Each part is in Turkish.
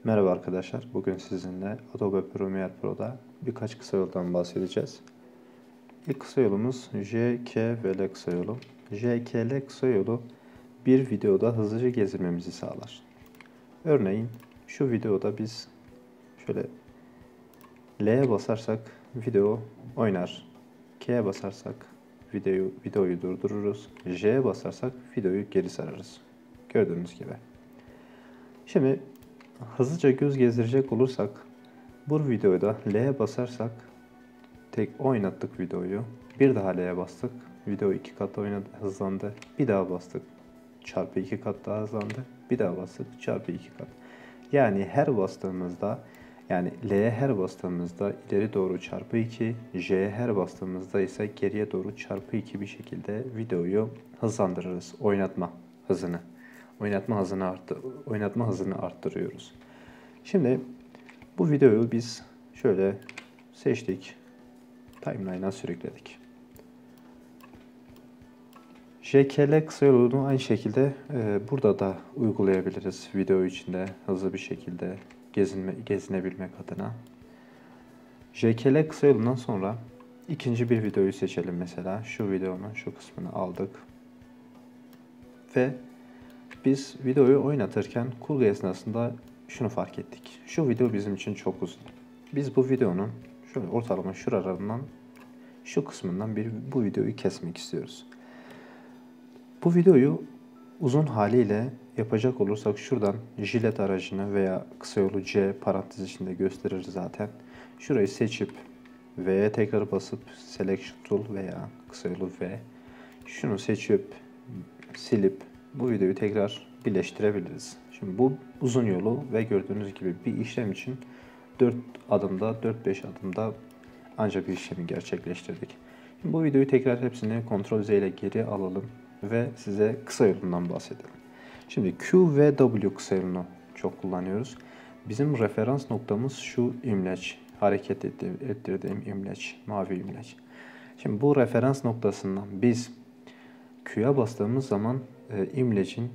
Merhaba arkadaşlar. Bugün sizinle Adobe Premiere Pro'da birkaç kısa yoldan bahsedeceğiz. İlk kısa yolumuz JKL kısa yolu. JKL kısa yolu bir videoda hızlıca gezilmemizi sağlar. Örneğin şu videoda biz şöyle L'ye basarsak video oynar. K'ye basarsak videoyu durdururuz. J'ye basarsak videoyu geri sararız. Gördüğünüz gibi. Şimdi hızlıca göz gezdirecek olursak bu videoda L'ye basarsak tek oynattık videoyu. Bir daha L'ye bastık. Video 2 kat hızlandı. Bir daha bastık. Çarpı 2 kat daha hızlandı. Bir daha bastık. Çarpı 2 kat. Yani L'ye her bastığımızda ileri doğru çarpı 2, J'ye her bastığımızda ise geriye doğru çarpı 2 bir şekilde videoyu hızlandırırız. Oynatma hızını arttırıyoruz. Şimdi bu videoyu biz şöyle seçtik. Timeline'a sürükledik. JKL kısa yolunu aynı şekilde burada da uygulayabiliriz. Video içinde hızlı bir şekilde gezinebilmek adına. JKL kısa yolundan sonra ikinci bir videoyu seçelim mesela. Şu videonun şu kısmını aldık. Ve biz videoyu oynatırken kurgu esnasında şunu fark ettik. Şu video bizim için çok uzun. Biz bu videonun şöyle ortalama şuralarından şu kısmından bu videoyu kesmek istiyoruz. Bu videoyu uzun haliyle yapacak olursak şuradan jilet aracını veya kısa yolu C parantez içinde gösterir zaten. Şurayı seçip V'ye tekrar basıp Selection Tool veya kısa yolu V. Şunu seçip silip bu videoyu tekrar birleştirebiliriz. Şimdi bu uzun yolu ve gördüğünüz gibi bir işlem için 4-5 adımda ancak bir işlemi gerçekleştirdik. Şimdi bu videoyu tekrar hepsini Ctrl Z ile geri alalım ve size kısa yolundan bahsedelim. Şimdi Q ve W kısa yolunu çok kullanıyoruz. Bizim referans noktamız şu imleç, hareket ettirdiğim imleç, mavi imleç. Şimdi bu referans noktasından biz Q'ya bastığımız zaman imlecin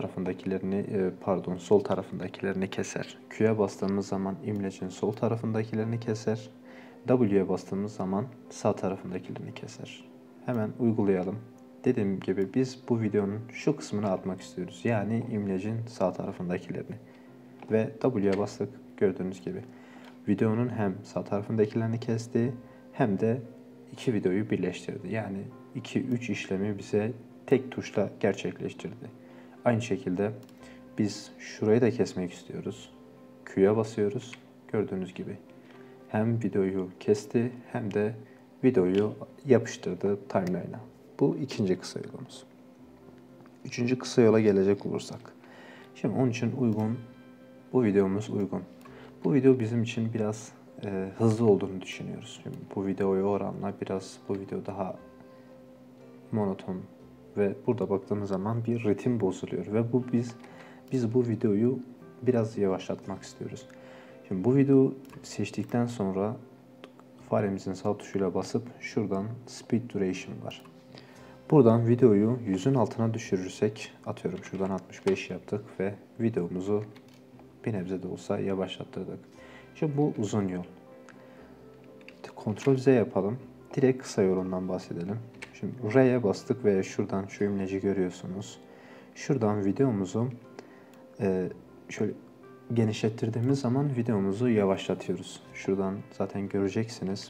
sol tarafındakilerini keser. Q'ya bastığımız zaman imlecin sol tarafındakilerini keser. W'ye bastığımız zaman sağ tarafındakilerini keser. Hemen uygulayalım. Dediğim gibi biz bu videonun şu kısmını atmak istiyoruz. Yani imlecin sağ tarafındakilerini. Ve W'ye bastık. Gördüğünüz gibi. Videonun hem sağ tarafındakilerini kesti hem de iki videoyu birleştirdi. Yani 2-3 işlemi bize tek tuşla gerçekleştirdi. Aynı şekilde biz şurayı da kesmek istiyoruz. Q'ya basıyoruz. Gördüğünüz gibi. Hem videoyu kesti hem de videoyu yapıştırdı timeline'a. Bu ikinci kısa yolumuz. Üçüncü kısa yola gelecek olursak. Şimdi onun için bu videomuz uygun. Bu video bizim için biraz hızlı olduğunu düşünüyoruz. Şimdi bu videoya oranla bu video daha monoton ve burada baktığımız zaman bir ritim bozuluyor ve biz bu videoyu biraz yavaşlatmak istiyoruz. Şimdi bu videoyu seçtikten sonra faremizin sağ tuşuyla basıp şuradan Speed Duration var. Buradan videoyu 100'ün altına düşürürsek, atıyorum şuradan 65 yaptık ve videomuzu bir nebze de olsa yavaşlattırdık. Şimdi bu uzun yol. Ctrl Z yapalım. Direkt kısa yolundan bahsedelim. Şimdi R'ye bastık ve şuradan şu imleci görüyorsunuz. Şuradan videomuzu şöyle genişlettirdiğimiz zaman videomuzu yavaşlatıyoruz. Şuradan zaten göreceksiniz.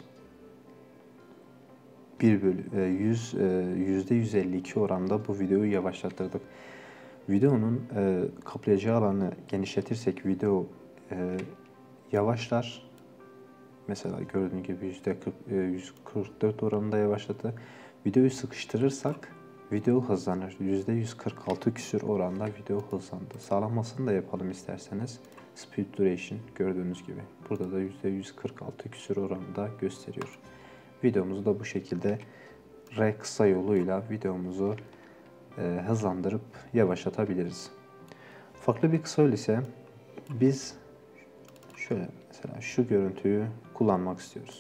%152 oranda bu videoyu yavaşlattırdık. Videonun kaplayacağı alanı genişletirsek video yavaşlar. Mesela gördüğünüz gibi %144 oranında yavaşladı. Videoyu sıkıştırırsak video hızlanır. %146 küsür oranda video hızlandı. Sağlamasını da yapalım isterseniz. Speed Duration gördüğünüz gibi. Burada da %146 küsür oranında gösteriyor. Videomuzu da bu şekilde R kısa yoluyla videomuzu hızlandırıp yavaşlatabiliriz. Farklı bir kısa yol ise biz şöyle mesela şu görüntüyü kullanmak istiyoruz.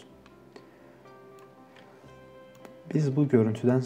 Biz bu görüntüden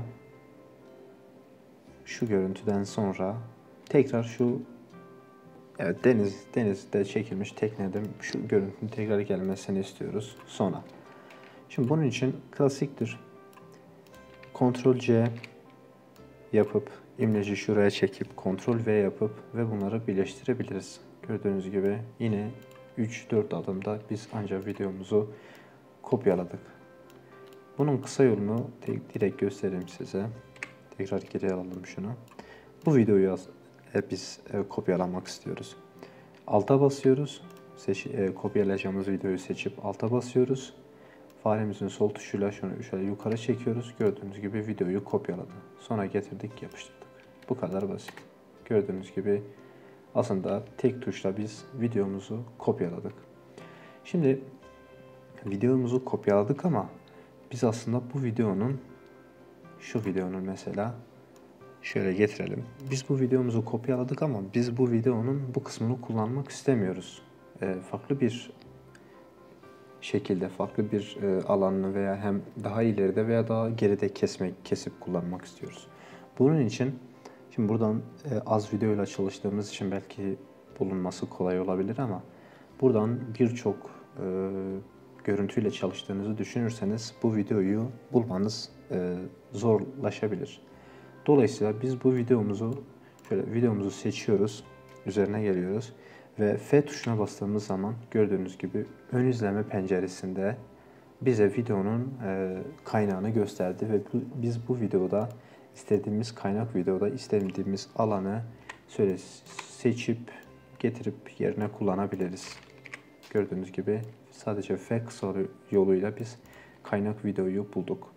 sonra tekrar şu Evet, denizde çekilmiş teknede şu görüntünün tekrar gelmesini istiyoruz sonra. Şimdi bunun için klasiktir. Ctrl C yapıp imleci şuraya çekip Ctrl V yapıp ve bunları birleştirebiliriz. Gördüğünüz gibi yine 3-4 adımda biz ancak videomuzu kopyaladık. Bunun kısa yolunu direkt göstereyim size. Tekrar geri alalım şunu. Bu videoyu biz kopyalamak istiyoruz. Alta basıyoruz. Kopyalayacağımız videoyu seçip alta basıyoruz. Faremizin sol tuşuyla şunu şöyle yukarı çekiyoruz. Gördüğünüz gibi videoyu kopyaladı. Sonra getirdik, yapıştırdık. Bu kadar basit. Gördüğünüz gibi aslında tek tuşla biz videomuzu kopyaladık. Şimdi videomuzu kopyaladık ama biz aslında bu videonun, şu videonun mesela şöyle getirelim. Biz bu videomuzu kopyaladık ama biz bu videonun bu kısmını kullanmak istemiyoruz. Farklı bir şekilde, farklı bir alanını veya hem daha ileride veya daha geride kesip kullanmak istiyoruz. Bunun için şimdi buradan az videoyla çalıştığımız için belki bulunması kolay olabilir ama buradan birçok görüntüyle çalıştığınızı düşünürseniz bu videoyu bulmanız zorlaşabilir. Dolayısıyla biz bu videomuzu seçiyoruz, üzerine geliyoruz ve F tuşuna bastığımız zaman gördüğünüz gibi ön izleme penceresinde bize videonun kaynağını gösterdi ve biz bu videoda istediğimiz istediğimiz alanı şöyle seçip getirip yerine kullanabiliriz. Gördüğünüz gibi sadece F kısa yoluyla biz kaynak videoyu bulduk.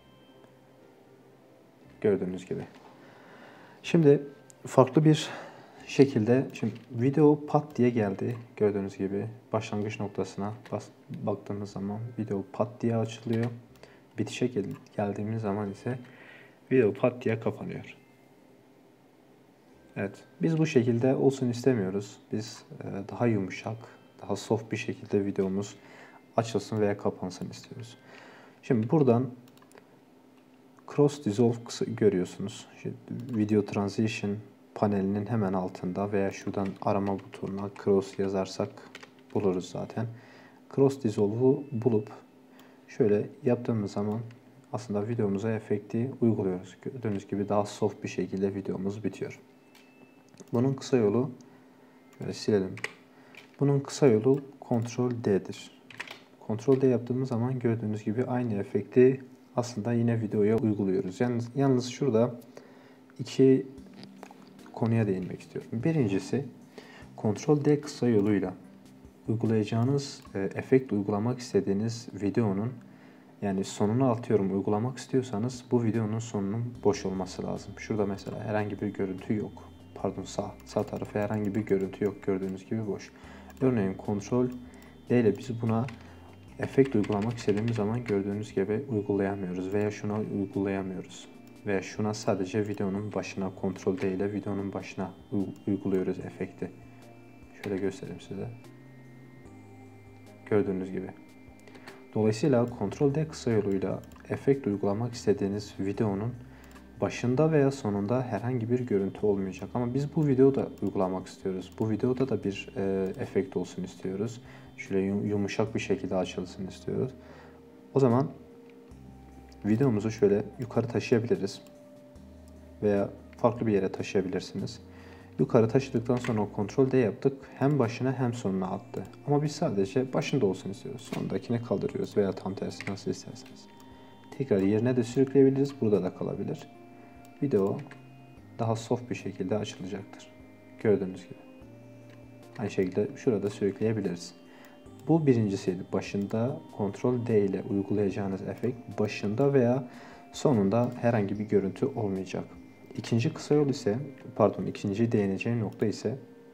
Gördüğünüz gibi. Şimdi farklı bir şekilde video pat diye geldi. Gördüğünüz gibi başlangıç noktasına baktığımız zaman video pat diye açılıyor. Bitişe geldiğimiz zaman ise video pat diye kapanıyor. Evet, biz bu şekilde olsun istemiyoruz. Biz daha yumuşak, daha soft bir şekilde videomuz açılsın veya kapansın istiyoruz. Şimdi buradan Cross Dissolve görüyorsunuz. Video Transition panelinin hemen altında veya şuradan arama butonuna Cross yazarsak buluruz zaten. Cross Dissolve'u bulup şöyle yaptığımız zaman aslında videomuza efekti uyguluyoruz. Gördüğünüz gibi daha soft bir şekilde videomuz bitiyor. Bunun kısa yolu şöyle silelim. Bunun kısa yolu Ctrl D'dir. Ctrl D yaptığımız zaman gördüğünüz gibi aynı efekti aslında yine videoya uyguluyoruz. Yalnız şurada iki konuya değinmek istiyorum. Birincisi Ctrl D kısa yoluyla uygulayacağınız efekt uygulamak istediğiniz videonun yani sonunu uygulamak istiyorsanız bu videonun sonunun boş olması lazım. Şurada mesela herhangi bir görüntü yok. Pardon sağ tarafı herhangi bir görüntü yok. Gördüğünüz gibi boş. Örneğin Ctrl D ile biz buna efekt uygulamak istediğimiz zaman gördüğünüz gibi uygulayamıyoruz veya şuna uygulayamıyoruz. Veya şuna sadece videonun başına Ctrl D ile videonun başına uyguluyoruz efekti. Şöyle göstereyim size. Gördüğünüz gibi. Dolayısıyla Ctrl D kısa yoluyla efekt uygulamak istediğiniz videonun başında veya sonunda herhangi bir görüntü olmayacak. Ama biz bu videoda uygulamak istiyoruz. Bu videoda da bir efekt olsun istiyoruz. Şöyle yumuşak bir şekilde açılsın istiyoruz. O zaman videomuzu şöyle yukarı taşıyabiliriz. Veya farklı bir yere taşıyabilirsiniz. Yukarı taşıdıktan sonra Ctrl D yaptık. Hem başına hem sonuna attı. Ama biz sadece başında olsun istiyoruz. Sondakini kaldırıyoruz veya tam tersi nasıl isterseniz. Tekrar yerine de sürükleyebiliriz. Burada da kalabilir. Video daha soft bir şekilde açılacaktır. Gördüğünüz gibi. Aynı şekilde şurada sürükleyebiliriz. Bu birincisiydi. Başında Ctrl D ile uygulayacağınız efekt başında veya sonunda herhangi bir görüntü olmayacak. İkinci kısa yol ise, ikinci değineceğim nokta ise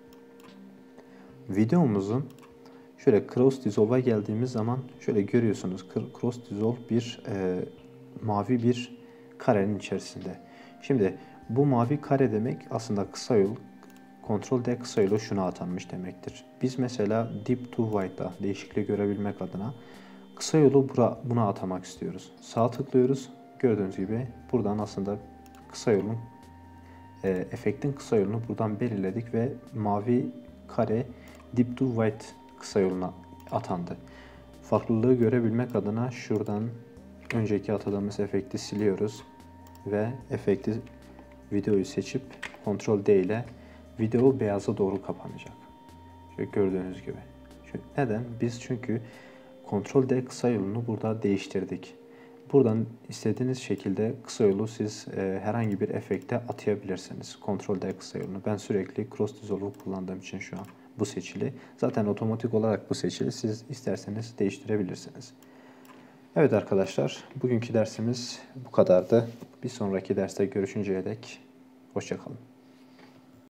videomuzun şöyle Cross Dissolve'a geldiğimiz zaman şöyle görüyorsunuz. Cross Dissolve bir mavi bir karenin içerisinde. Şimdi bu mavi kare demek aslında kısa yol. Ctrl D kısa yolu şuna atanmış demektir. Biz mesela Deep to White'da değişikliği görebilmek adına kısa yolu buna atamak istiyoruz. Sağ tıklıyoruz. Gördüğünüz gibi buradan aslında kısa yolun efektin kısa yolunu buradan belirledik ve mavi kare deep to wide kısa yoluna atandı. Farklılığı görebilmek adına şuradan önceki atadığımız efekti siliyoruz ve efekti videoyu seçip Ctrl D ile video beyaza doğru kapanacak. Şöyle gördüğünüz gibi. Neden? Biz çünkü Ctrl D kısa yolunu burada değiştirdik. Buradan istediğiniz şekilde kısa yolu siz herhangi bir efekte atayabilirsiniz. Ctrl D kısa yolunu. Ben sürekli Cross Dissolve kullandığım için şu an bu seçili. Zaten otomatik olarak bu seçili. Siz isterseniz değiştirebilirsiniz. Evet arkadaşlar, bugünkü dersimiz bu kadardı. Bir sonraki derste görüşünceye dek hoşça kalın.